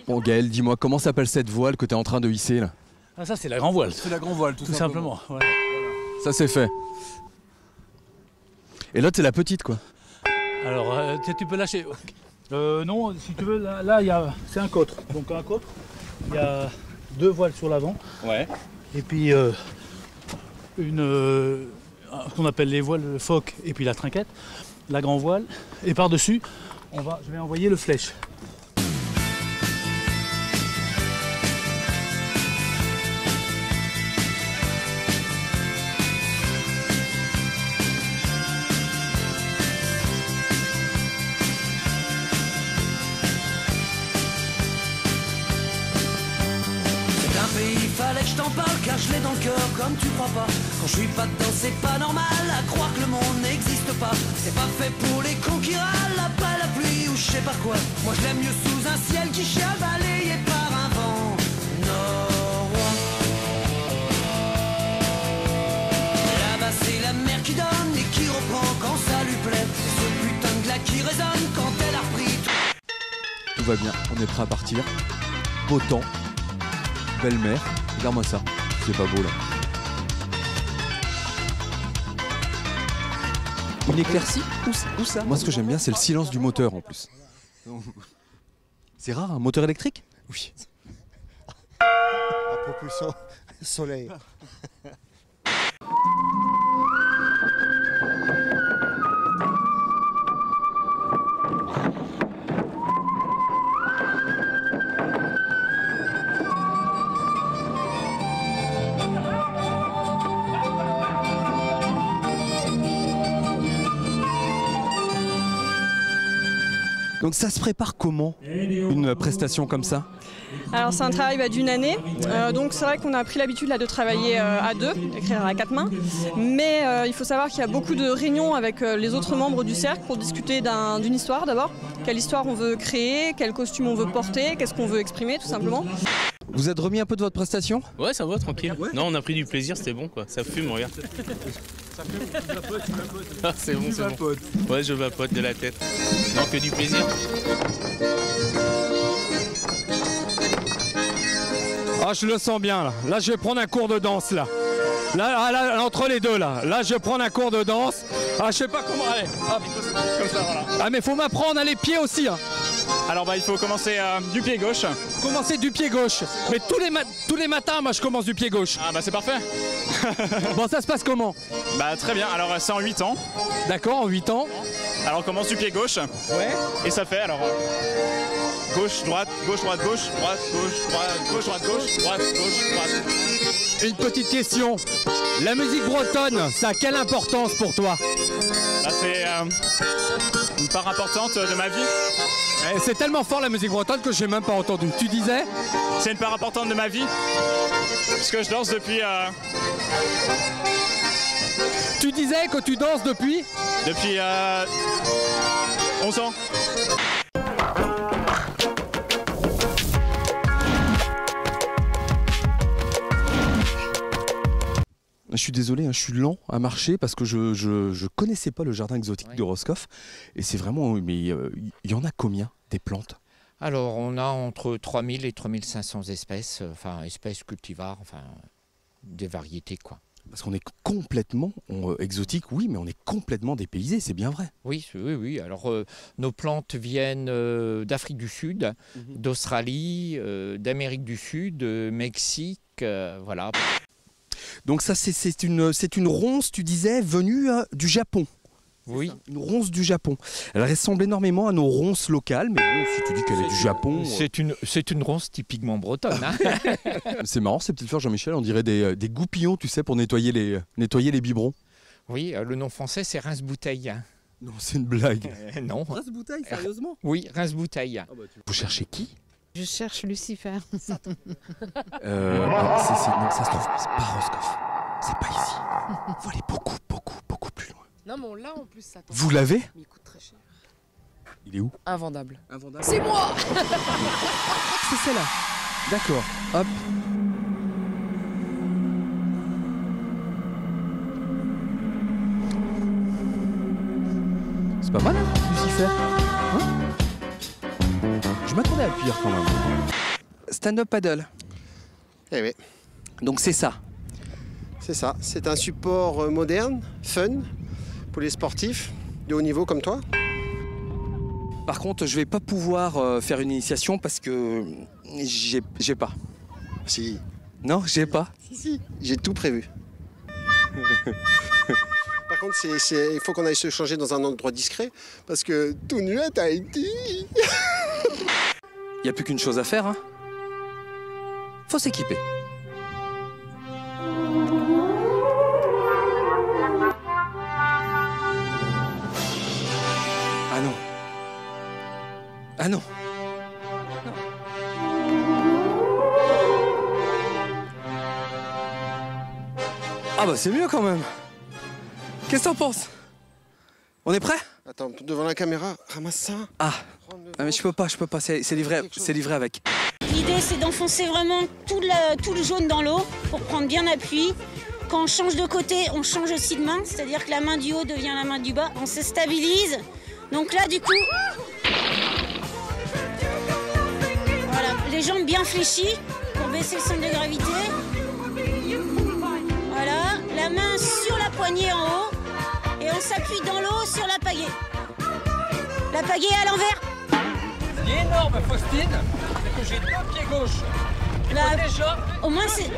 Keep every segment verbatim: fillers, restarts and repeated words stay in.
Bon Gaël, dis-moi, comment s'appelle cette voile que tu es en train de hisser là? Ah ça c'est la grand voile. C'est la grand voile, tout, tout simplement. simplement ouais. Ça c'est fait. Et l'autre c'est la petite quoi. Alors euh, tu peux lâcher. Euh, non, si tu veux, là, là y a, c'est un cotre. Donc un cotre, il y a deux voiles sur l'avant. Ouais. Et puis euh, une, euh, ce qu'on appelle les voiles phoque et puis la trinquette, la grand voile. Et par-dessus, on va, je vais envoyer le flèche. Fallait que je t'en parle car je l'ai dans le cœur comme tu crois pas. Quand je suis pas dedans c'est pas normal à croire que le monde n'existe pas. C'est pas fait pour les cons qui râlent après la pluie ou je sais pas quoi. Moi je l'aime mieux sous un ciel qui chiale balayé par un vent norois. Là-bas c'est la mer qui donne et qui reprend quand ça lui plaît. Ce putain de glas qui résonne quand elle a repris tout. Tout va bien, on est prêt à partir. Beau temps, belle mer. Regarde-moi ça, c'est pas beau là. Une éclaircie? Où ça? Moi ce que j'aime bien c'est le silence du moteur en plus. C'est rare un moteur électrique? Oui. À propulsion soleil. Donc ça se prépare comment, une prestation comme ça? Alors c'est un travail bah, d'une année, euh, donc c'est vrai qu'on a pris l'habitude là, de travailler euh, à deux, écrire à quatre mains, mais euh, il faut savoir qu'il y a beaucoup de réunions avec euh, les autres membres du cercle pour discuter d'un, d'une histoire d'abord, quelle histoire on veut créer, quel costume on veut porter, qu'est-ce qu'on veut exprimer tout simplement. Vous êtes remis un peu de votre prestation? Ouais, ça va, tranquille. Ouais. Non, on a pris du plaisir, c'était bon quoi. Ça fume, regarde. Ça fume, tu vapotes, tu vapotes. Ah, c'est bon, c'est bon. Ouais, je vapote de la tête. Non, que du plaisir. Ah, je le sens bien là. Là, je vais prendre un cours de danse là. Là, là, entre les deux là. Là, je vais prendre un cours de danse. Ah, je sais pas comment. Allez, hop. Comme ça, voilà. Ah, mais faut m'apprendre à les pieds aussi. Hein. Alors bah il faut commencer euh, du pied gauche. Commencer du pied gauche. Mais tous les, tous les matins, moi je commence du pied gauche. Ah bah c'est parfait. Bon, ça se passe comment? Bah très bien, alors c'est en huit ans. D'accord, en huit ans. Alors on commence du pied gauche. Ouais. Et ça fait alors euh, gauche, droite, gauche, droite, gauche, droite, gauche, droite, gauche, droite, gauche, droite, gauche, droite. Une petite question. La musique bretonne, ça a quelle importance pour toi? Bah c'est euh, une part importante de ma vie. C'est tellement fort la musique bretonne que j'ai même pas entendu. Tu disais? C'est une part importante de ma vie. Parce que je danse depuis... Euh... Tu disais que tu danses depuis? Depuis euh... onze ans. Je suis désolé, hein, je suis lent à marcher parce que je, je, je connaissais pas le jardin exotique oui. de Roscoff. Et c'est vraiment... Mais il euh, y en a combien des plantes? Alors on a entre trois mille et trois mille cinq cents espèces, enfin espèces cultivars, enfin des variétés quoi. Parce qu'on est complètement on, euh, exotique, oui, mais on est complètement dépaysé, c'est bien vrai. Oui, oui, oui. Alors euh, nos plantes viennent euh, d'Afrique du Sud, mm-hmm. d'Australie, euh, d'Amérique du Sud, de Mexique, euh, voilà. Donc ça c'est une, une ronce, tu disais, venue euh, du Japon. Oui. Ça, une ronce du Japon. Elle ressemble énormément à nos ronces locales, mais bon, si tu dis qu'elle est du Japon... C'est une, c'est une ronce typiquement bretonne. Hein. C'est marrant ces petites fleurs, Jean-Michel, on dirait des, des goupillons, tu sais, pour nettoyer les, nettoyer les biberons. Oui, le nom français c'est rince-bouteille. Non, c'est une blague. Euh, non. Rince-bouteille, sérieusement? Oui, rince-bouteille. Ah bah, tu... Vous cherchez qui? Je cherche Lucifer. euh, non, c'est, c'est, non, ça se trouve, c'est pas Roscoff. C'est pas ici. Faut aller beaucoup, beaucoup, beaucoup plus loin. Non, mais on l'a en plus, ça. Vous l'avez? Mais il coûte très cher. Il est où? Invendable. Invendable. C'est moi. C'est celle-là. D'accord. Hop. C'est pas mal, hein, Lucifer hein? Je m'attendais à pire quand même. Stand-up paddle. Eh oui. Donc c'est ça. C'est ça. C'est un support moderne, fun, pour les sportifs de haut niveau comme toi. Par contre, je vais pas pouvoir euh, faire une initiation parce que j'ai j'ai pas. Si. Non, j'ai pas. Si, si. J'ai tout prévu. Par contre, c'est, c'est, il faut qu'on aille se changer dans un endroit discret parce que tout nu à Tahiti. Il n'y a plus qu'une chose à faire. Hein. Faut s'équiper. Ah non. Ah non. Non. Ah bah c'est mieux quand même. Qu'est-ce que t'en penses? On est prêt? Attends, devant la caméra, ramasse ça. Ah, ah mais je peux pas, je peux pas, c'est, c'est livré, c'est livré avec. L'idée c'est d'enfoncer vraiment tout le, tout le jaune dans l'eau pour prendre bien appui. Quand on change de côté, on change aussi de main, c'est-à-dire que la main du haut devient la main du bas. On se stabilise. Donc là du coup, voilà, les jambes bien fléchies pour baisser le centre de gravité. Voilà, la main sur la poignée en haut et on s'appuie dans l'eau sur la pagaie. La pagaie à l'envers. Ce qui est énorme, Faustine, c'est que j'ai deux pieds gauches. Là, déjà... Au moins c'est...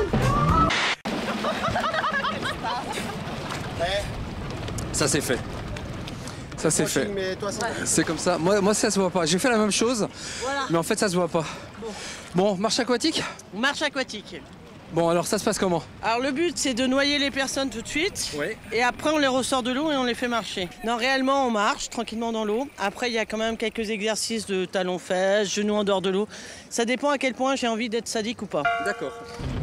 Ça c'est fait. Ça c'est fait. Mais toi, ça... C'est comme ça. Moi, moi ça se voit pas. J'ai fait la même chose, Voilà. mais en fait ça se voit pas. Bon, marche aquatique? Marche aquatique. Bon, alors ça se passe comment? Alors le but c'est de noyer les personnes tout de suite. Oui. Et après on les ressort de l'eau et on les fait marcher. Non, réellement on marche tranquillement dans l'eau. Après il y a quand même quelques exercices de talons-fesses, genoux en dehors de l'eau. Ça dépend à quel point j'ai envie d'être sadique ou pas. D'accord.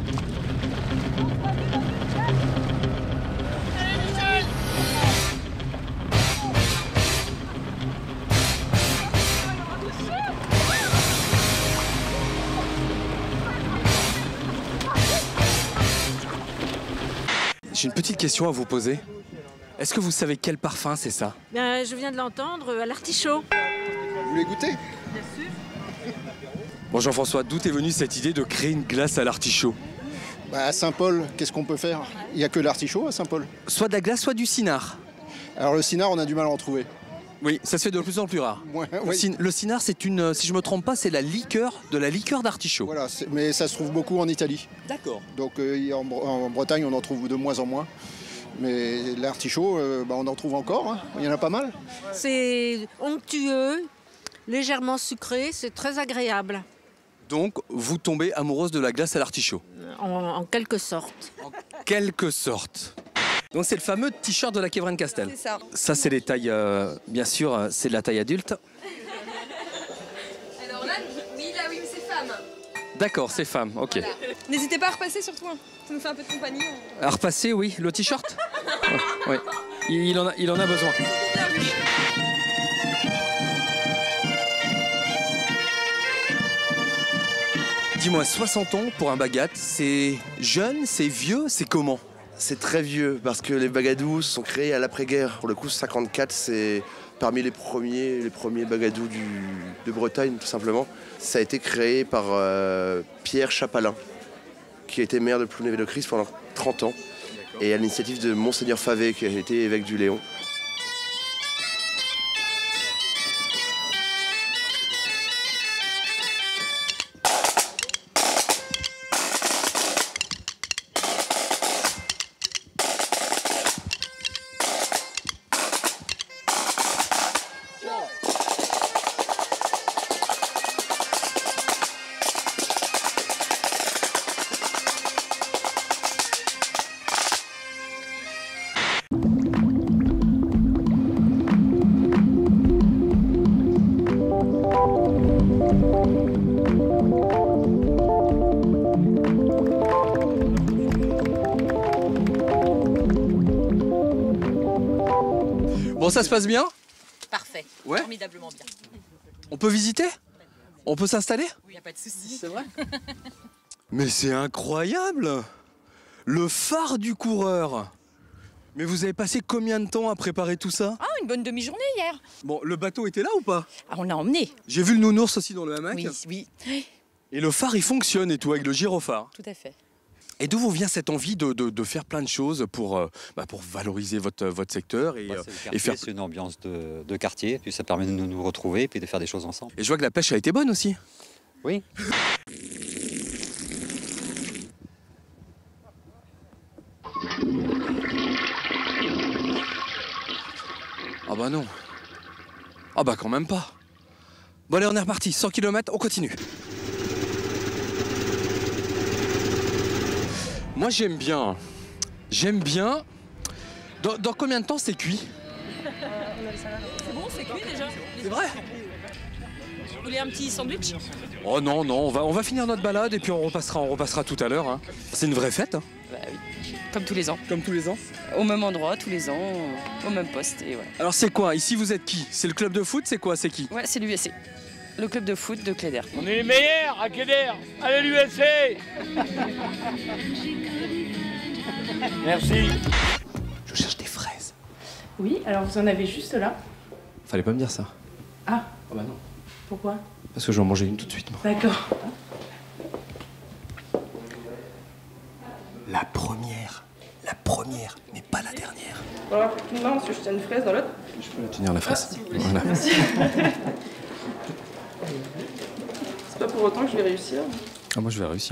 J'ai une petite question à vous poser. Est-ce que vous savez quel parfum c'est ça? Ben, je viens de l'entendre, à l'artichaut. Vous voulez goûter? Bien sûr. Bon Jean-François, d'où est venue cette idée de créer une glace à l'artichaut? Bah, à Saint-Paul, qu'est-ce qu'on peut faire? Il n'y a que l'artichaut à Saint-Paul. Soit de la glace, soit du cinard. Alors le cinard, on a du mal à en trouver. Oui, ça se fait de plus en plus rare. Ouais, le, oui. cin- le cinard, c'est une, si je me trompe pas, c'est la liqueur de la liqueur d'artichaut. Voilà, c'est- mais ça se trouve beaucoup en Italie. D'accord. Donc euh, en, Bre- en Bretagne, on en trouve de moins en moins. Mais l'artichaut, euh, bah, on en trouve encore, hein. Il y en a pas mal. C'est onctueux, légèrement sucré, c'est très agréable, Donc, vous tombez amoureuse de la glace à l'artichaut. en, en quelque sorte. En quelque sorte. Donc c'est le fameux t-shirt de la Kévren Castel. C'est ça. Ça c'est les tailles, euh, bien sûr, euh, c'est de la taille adulte. Alors là, oui, là, oui, mais c'est femme. D'accord, c'est femme, ok. Voilà. N'hésitez pas à repasser surtout, hein. Ça nous fait un peu de compagnie. on- À repasser, oui, le t-shirt. Oui, il, il en a, il en a besoin. Dis-moi, soixante ans pour un bagat, c'est jeune, c'est vieux, c'est comment? C'est très vieux parce que les bagadous sont créés à l'après-guerre. Pour le coup, cinquante-quatre, c'est parmi les premiers, les premiers bagadous du, de Bretagne, tout simplement. Ça a été créé par euh, Pierre Chapalin, qui a été maire de Plounévez-le-Christ pendant trente ans, et à l'initiative de Monseigneur Favet, qui a été évêque du Léon. Bon, ça se passe bien? Parfait. Ouais. Formidablement bien. On peut visiter? On peut s'installer? Il n'y a pas de souci. C'est vrai? Mais c'est incroyable! Le phare du coureur! Mais vous avez passé combien de temps à préparer tout ça? Ah, une bonne demi-journée hier. Bon, le bateau était là ou pas? Ah, on l'a emmené. J'ai vu le nounours aussi dans le hamac. Oui, oui. Et le phare, il fonctionne et tout, avec le gyrophare. Tout à fait. Et d'où vous vient cette envie de, de, de faire plein de choses pour, euh, bah, pour valoriser votre, votre secteur et, Bah, euh, c'est le et quartier, faire... c'est une ambiance de, de quartier, puis ça permet de nous, nous retrouver et puis de faire des choses ensemble. Et je vois que la pêche a été bonne aussi. Oui. Ah bah non. Ah bah quand même pas. Bon allez, on est reparti, cent kilomètres, on continue. Moi j'aime bien. J'aime bien. Dans, dans combien de temps c'est cuit? C'est bon, c'est cuit déjà. C'est vrai? Vous voulez un petit sandwich? Oh non, non, on va, on va finir notre balade et puis on repassera, on repassera tout à l'heure. Hein. C'est une vraie fête. Hein. Bah oui. Comme tous les ans. Comme tous les ans? Au même endroit, tous les ans, au même poste. Et voilà. Alors c'est quoi? Ici vous êtes qui? C'est le club de foot? C'est quoi? C'est qui? Ouais, c'est l'U S C. Le club de foot de Cléder. On est les meilleurs à Cléder. Allez l'U S C. Merci. Je cherche des fraises. Oui, alors vous en avez juste là. Fallait pas me dire ça. Ah. Oh bah non. Pourquoi? Parce que je vais en manger une tout de suite. Moi. D'accord. La première. La première, mais pas la dernière. Bon, rapidement, parce que je tiens une fraise dans l'autre. Je peux la tenir la fraise. Ah, si vous voulez. Voilà. Merci. C'est pas pour autant que je vais réussir. Ah, moi je vais réussir.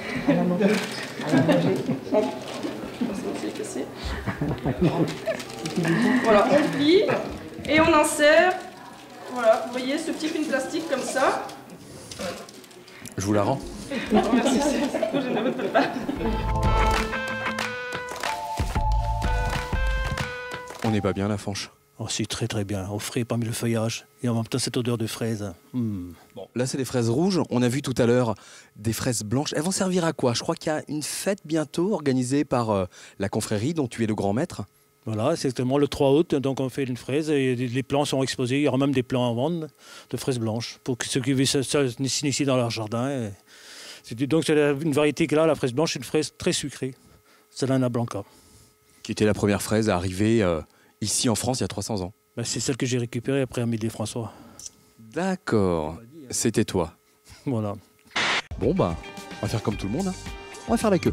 C'est cassé. Voilà, on plie et on insère. Voilà, vous voyez ce petit film plastique comme ça. Je vous la rends. Non, merci, c'est trop généreux de prépa. On n'est pas bien la Fanche. Oh, c'est très très bien, au frais parmi le feuillage et en même temps cette odeur de fraise. Mmh. Bon, là c'est des fraises rouges. On a vu tout à l'heure des fraises blanches. Elles vont servir à quoi? Je crois qu'il y a une fête bientôt organisée par euh, la confrérie dont tu es le grand maître. Voilà, c'est exactement le trois août, donc on fait une fraise et les plants sont exposés. Il y aura même des plants en vente de fraises blanches pour ceux qui veulent s'initier dans leur jardin. Et donc c'est une variété que là, la fraise blanche, c'est une fraise très sucrée. C'est l'Anna Blanca. Qui était la première fraise à arriver euh, ici en France il y a trois cents ans. Ben, c'est celle que j'ai récupérée après Amélie François. D'accord, c'était toi. Voilà. Bon bah, on va faire comme tout le monde. Hein. On va faire la queue.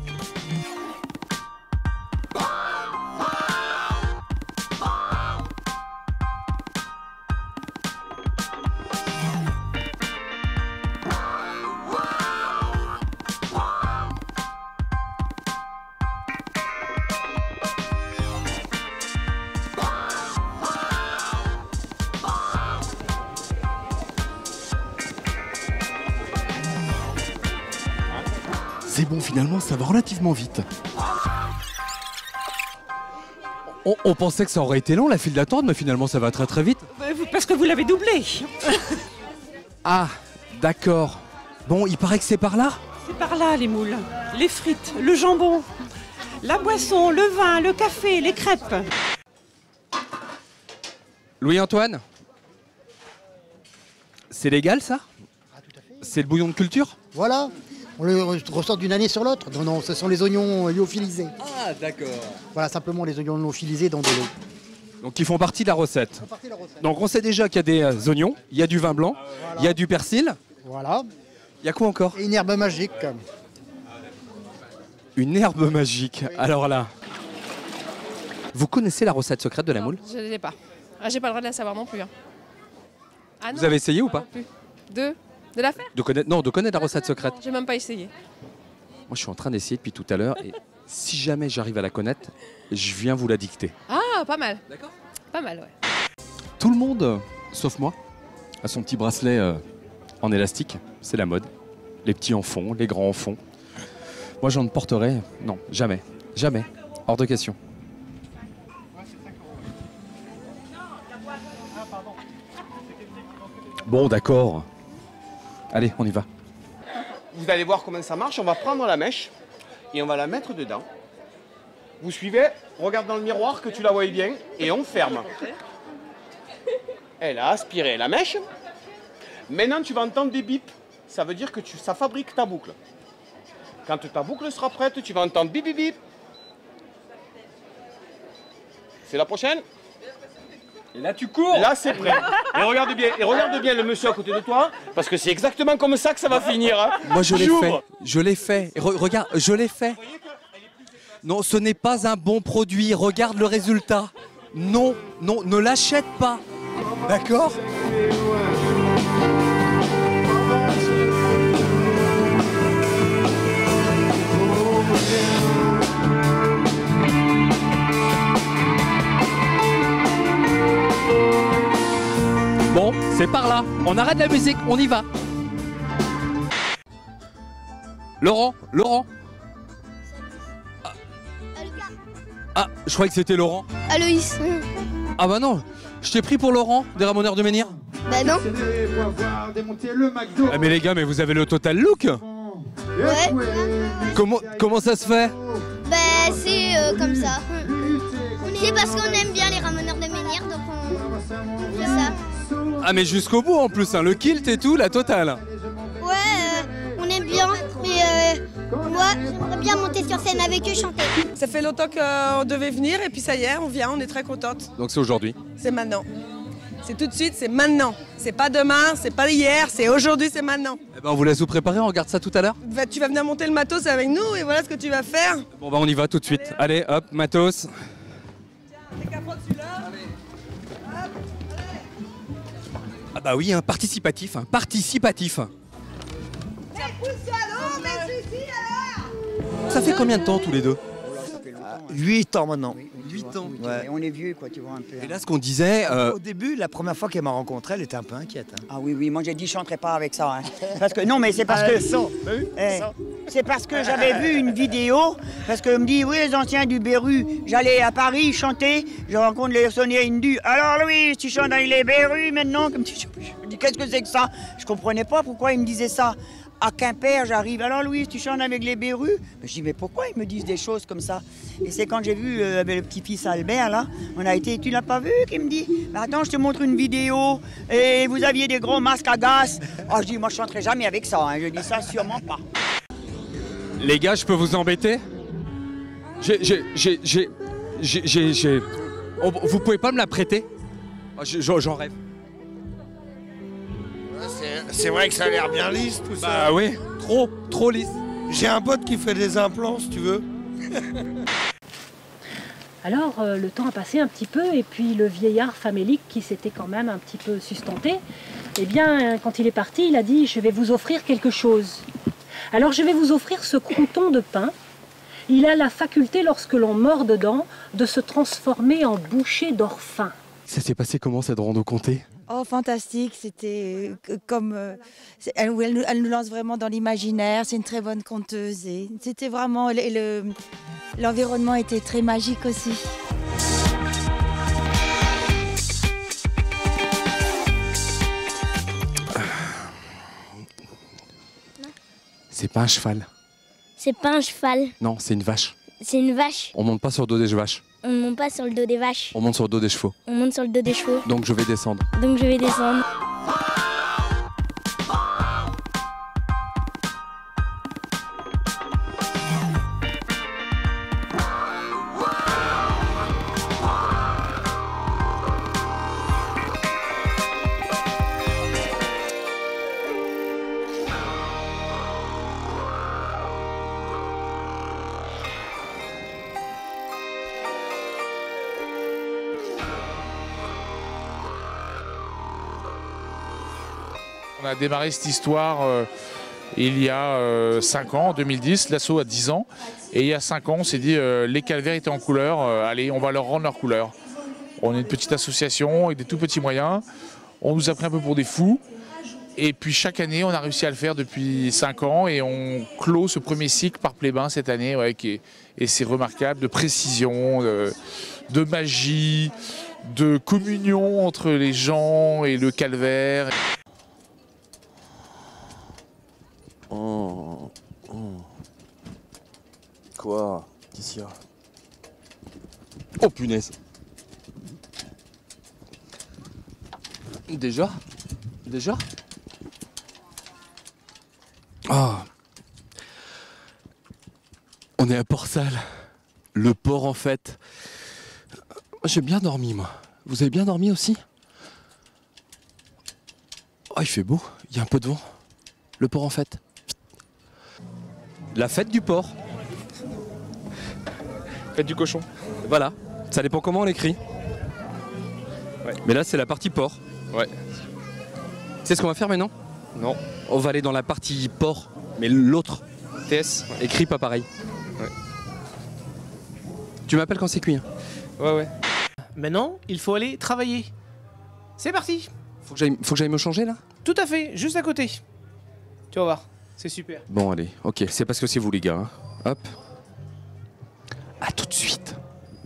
C'est bon, finalement, ça va relativement vite. On, on pensait que ça aurait été long, la file d'attente, mais finalement, ça va très très vite. Parce que vous l'avez doublé. Ah, d'accord. Bon, il paraît que c'est par là? C'est par là, les moules. Les frites, le jambon, la boisson, le vin, le café, les crêpes. Louis-Antoine? C'est légal, ça? Ah, tout à fait. C'est le bouillon de culture? Voilà. On le ressort d'une année sur l'autre. Non, non, ce sont les oignons lyophilisés. Ah, d'accord. Voilà, simplement les oignons lyophilisés dans de l'eau. Donc, ils font partie de la recette. Ils font partie de la recette. Donc, on sait déjà qu'il y a des euh, oignons, il y a du vin blanc, il y a du persil. Voilà. Il y a quoi encore? Et une herbe magique. Une herbe magique. Alors là, vous connaissez la recette secrète de la moule? Je ne l'ai pas. Ah, j'ai pas le droit de la savoir non plus. Hein. Ah, Vous non, avez essayé ou pas? non plus. De De la faire? De connaître, non, de connaître la recette secrète. J'ai même pas essayé. Moi, je suis en train d'essayer depuis tout à l'heure et si jamais j'arrive à la connaître, je viens vous la dicter. Ah, pas mal. D'accord. Pas mal, ouais. Tout le monde, euh, sauf moi, a son petit bracelet euh, en élastique. C'est la mode. Les petits en font, les grands en font. Moi, j'en porterai, non, jamais, jamais, hors de question. Bon, d'accord. Allez, on y va. Vous allez voir comment ça marche. On va prendre la mèche et on va la mettre dedans. Vous suivez, regarde dans le miroir que tu la vois bien et on ferme. Elle a aspiré la mèche. Maintenant, tu vas entendre des bips. Ça veut dire que tu, ça fabrique ta boucle. Quand ta boucle sera prête, tu vas entendre bip bip bip. C'est la prochaine. Et là, tu cours. Là, c'est prêt. Et regarde bien, et regarde bien le monsieur à côté de toi, parce que c'est exactement comme ça que ça va finir. Hein. Moi, je l'ai J'ouvre. fait. Je l'ai fait. Re- regarde, je l'ai fait. Non, ce n'est pas un bon produit. Regarde le résultat. Non, non, ne l'achète pas. D'accord ? Bon, c'est par là. On arrête la musique, on y va. Laurent, Laurent. Ah, ah, je croyais que c'était Laurent. Aloïs. Ah bah non, je t'ai pris pour Laurent, des Ramoneurs de Menhir. Bah non. Ah mais les gars, mais vous avez le total look. Ouais. Comment, comment ça se fait? Bah c'est euh, comme ça. C'est parce qu'on aime bien les Ramoneurs de Menhir, donc on fait ça. Ah mais jusqu'au bout en plus, hein, le kilt et tout, la totale. Ouais, euh, on aime bien, mais euh, moi j'aimerais bien monter sur scène avec eux chanter. Ça fait longtemps qu'on devait venir et puis ça y est, on vient, on est très contente. Donc c'est aujourd'hui. C'est maintenant. C'est tout de suite, c'est maintenant. C'est pas demain, c'est pas hier, c'est aujourd'hui, c'est maintenant. Eh ben on vous laisse vous préparer, on regarde ça tout à l'heure. Bah, tu vas venir monter le matos avec nous et voilà ce que tu vas faire. Bon bah on y va tout de suite. Allez hop, matos. Ah bah oui, hein, participatif, hein, participatif. Ça fait combien de temps tous les deux? huit ans maintenant. huit ans. Ouais. Et on est vieux, quoi, tu vois, un peu. Et là, ce qu'on disait... euh, Au début, la première fois qu'elle m'a rencontré, elle était un peu inquiète. Hein. Ah oui, oui, moi j'ai dit je chanterai pas avec ça. Hein. Parce que, non, mais c'est parce Ah, que... ça, bah oui, Eh, ça. c'est parce que j'avais vu une vidéo, parce que me dit, oui, les anciens du Berru, j'allais à Paris chanter, je rencontre les sonniers hindus. Alors Louis, tu chantes avec les Berru maintenant? Comme tu... Je me dis, qu'est-ce que c'est que ça? Je comprenais pas pourquoi ils me disaient ça. À Quimper, j'arrive. Alors Louis, tu chantes avec les Berru? Je dis, mais pourquoi ils me disent des choses comme ça? Et c'est quand j'ai vu euh, le petit-fils Albert, là, on a été, tu l'as pas vu, qui me dit, mais attends, je te montre une vidéo, et vous aviez des gros masques à gaz. Oh, je dis, moi je chanterai jamais avec ça, hein. Je dis ça sûrement pas. Les gars, je peux vous embêter? J'ai... j'ai... j'ai... j'ai... j'ai... j'ai- j'ai- Oh, vous pouvez pas me la prêter? Ah, je- J'en j'en rêve. C'est vrai que ça a l'air bien lisse tout ça. Bah oui, trop, trop lisse. J'ai un pote qui fait des implants si tu veux. Alors euh, le temps a passé un petit peu et puis le vieillard famélique qui s'était quand même un petit peu sustenté, eh bien quand il est parti, il a dit « je vais vous offrir quelque chose ». Alors je vais vous offrir ce crouton de pain. Il a la faculté, lorsque l'on mord dedans, de se transformer en bouchée d'or fin. Ça s'est passé comment cette rando comté? Oh, fantastique, c'était euh, comme... euh, c'est- elle, elle nous- elle nous lance vraiment dans l'imaginaire, c'est une très bonne conteuse. Et c'était vraiment... le- le- L'environnement était très magique aussi. C'est pas un cheval. C'est pas un cheval, Non, c'est une vache. c'est une vache. On monte pas sur le dos des vaches. On ne monte pas sur le dos des vaches, On monte sur le dos des chevaux. on monte sur le dos des chevaux. Donc je vais descendre. Donc je vais descendre. On a démarré cette histoire euh, il y a cinq ans, en deux mille dix, l'assaut a dix ans. Et il y a cinq ans, on s'est dit, euh, les calvaires étaient en couleur, euh, allez, on va leur rendre leur couleur. On est une petite association avec des tout petits moyens. On nous a pris un peu pour des fous. Et puis chaque année, on a réussi à le faire depuis cinq ans et on clôt ce premier cycle par Plébin cette année. Ouais, qui est, et c'est remarquable, de précision, de, de magie, de communion entre les gens et le calvaire. Oh, oh. Quoi? Qu'est-ce qu'il y a? Oh punaise. Déjà? Déjà? Ah. On est à Port-Salle. Le port en fait. J'ai bien dormi, moi. Vous avez bien dormi aussi? Oh, il fait beau, il y a un peu de vent. Le port en fête. La fête du porc. Fête du cochon. Voilà, ça dépend comment on l'écrit. Ouais. Mais là, c'est la partie porc. Ouais. C'est ce qu'on va faire maintenant? Non. On va aller dans la partie porc, mais l'autre. T S. Écrit pas pareil. Ouais. Tu m'appelles quand c'est cuit. Hein. Ouais, ouais. Maintenant, il faut aller travailler. C'est parti. Faut que j'aille, faut que j'aille me changer là? Tout à fait, juste à côté. Tu vas voir, c'est super. Bon, allez, ok, c'est parce que c'est vous les gars. Hein. Hop. À tout de suite.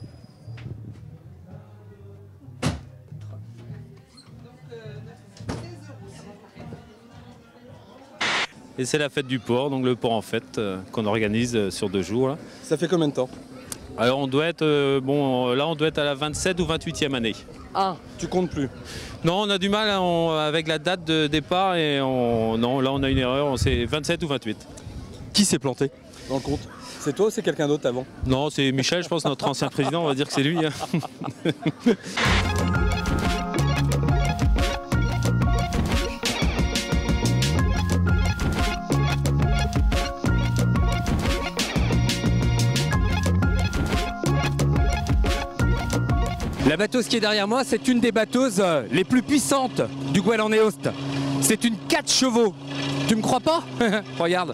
Et c'est la fête du porc, donc le porc en fête euh, qu'on organise euh, sur deux jours. Là. Ça fait combien de temps? Alors on doit être, euh, bon, là on doit être à la vingt-sept ou vingt-huitième année. Ah, tu comptes plus? Non, on a du mal hein, on, avec la date de départ et on, non, là on a une erreur, c'est vingt-sept ou vingt-huit. Qui s'est planté dans le compte? C'est toi ou c'est quelqu'un d'autre avant? Non, c'est Michel, je pense, notre ancien président, on va dire que c'est lui. Hein. La batteuse qui est derrière moi, c'est une des batteuses les plus puissantes du Gouel en Éost. C'est une quatre chevaux. Tu me crois pas? Regarde.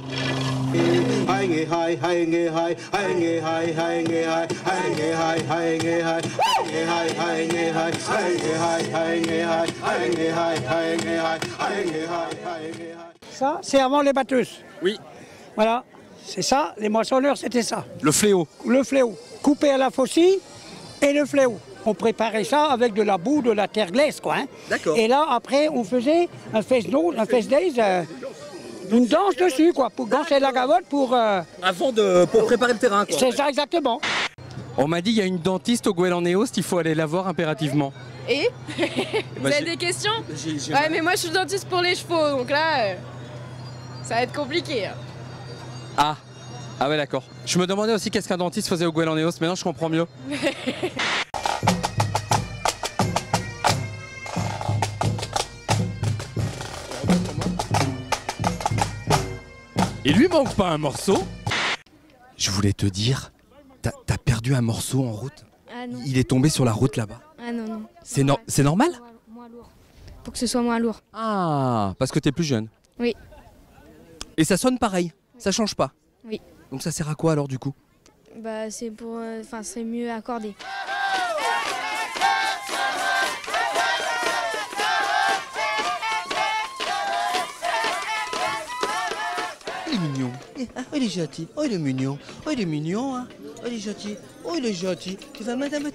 Ça, c'est avant les batteuses. Oui. Voilà, c'est ça, les moissonneurs, c'était ça. Le fléau. Le fléau. Coupé à la faucille et le fléau. On préparait ça avec de la boue, de la terre glaise, quoi. Hein. D'accord. Et là, après, on faisait un fest-no, un fest-days, euh, une danse dessus, quoi, pour danser la gavotte, pour... Euh... Avant de... pour préparer le terrain, quoi. C'est ça, exactement. On m'a dit, il y a une dentiste au Gouel en Éost, il faut aller la voir impérativement. Et Vous Bah, avez j'ai- des questions? j'ai- j'ai- Ouais, mais moi je suis dentiste pour les chevaux, donc là, euh, ça va être compliqué. hein. Ah. Ah ouais, d'accord. Je me demandais aussi qu'est-ce qu'un dentiste faisait au Gouel en Éost, maintenant je comprends mieux. Il lui manque pas un morceau? Je voulais te dire, t'as t'as perdu un morceau en route? Ah non. Il est tombé sur la route là-bas. Ah non, non. C'est no- c'est normal? Pour que ce soit moins lourd. Ah, parce que t'es plus jeune. Oui. Et ça sonne pareil, ça change pas. Oui. Donc ça sert à quoi alors du coup? Bah c'est pour... Enfin c'est mieux accordé. Il est mignon. Eh, ah, il est gentil. Oh, il est mignon. Oh, il est mignon. Hein. Oh, il est gentil. Oh, il est gentil. Tu vas madame.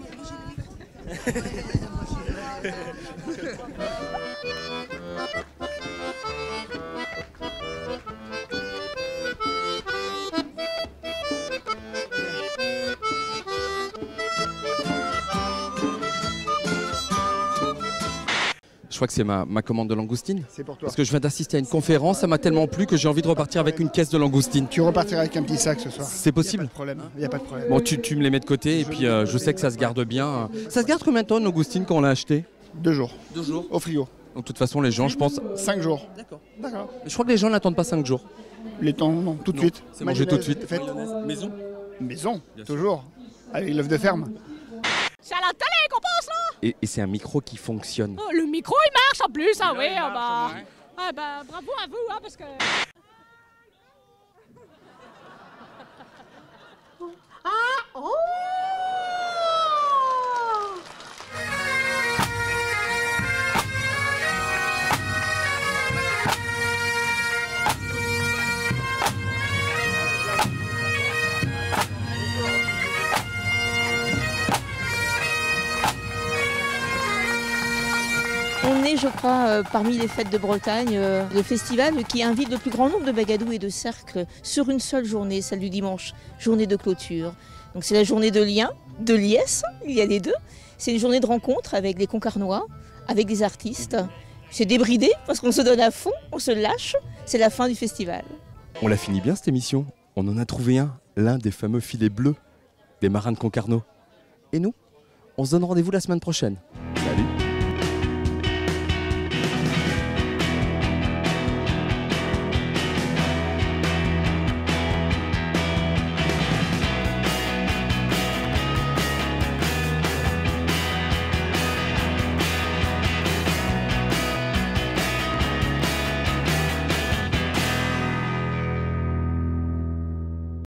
Je crois que c'est ma, ma commande de langoustine. C'est pour toi. Parce que je viens d'assister à une conférence, ça m'a tellement plu que j'ai envie de repartir avec une caisse de langoustine. Tu repartiras avec un petit sac ce soir. C'est possible? Il n'y a pas de problème. Il y a pas de problème. Bon, tu, tu me les mets de côté et puis euh, je sais que ça se garde bien. Ça se garde combien de temps, une langoustine, quand on l'a acheté? Deux jours. Deux jours Au frigo. Donc de toute façon, les gens, je pense... Cinq jours. D'accord. D'accord. Mais je crois que les gens n'attendent pas cinq jours. Les temps, non, tout de Non, suite. c'est mangé tout de suite. Faites. Maison? Maison, toujours. Avec l'œuf de ferme. C'est à la télé qu'on pense là. Et, et c'est un micro qui fonctionne. Oh, le micro il marche en plus, ah oui, ah bah. Ah bah bravo à vous, hein, parce que. Ah oh. On est, je crois, euh, parmi les fêtes de Bretagne, euh, le festival qui invite le plus grand nombre de bagadous et de cercles sur une seule journée, celle du dimanche, journée de clôture. Donc c'est la journée de lien, de liesse, il y a les deux. C'est une journée de rencontre avec les Concarnois, avec des artistes. C'est débridé parce qu'on se donne à fond, on se lâche. C'est la fin du festival. On l'a fini bien cette émission. On en a trouvé un, l'un des fameux filets bleus des marins de Concarneau. Et nous, On se donne rendez-vous la semaine prochaine.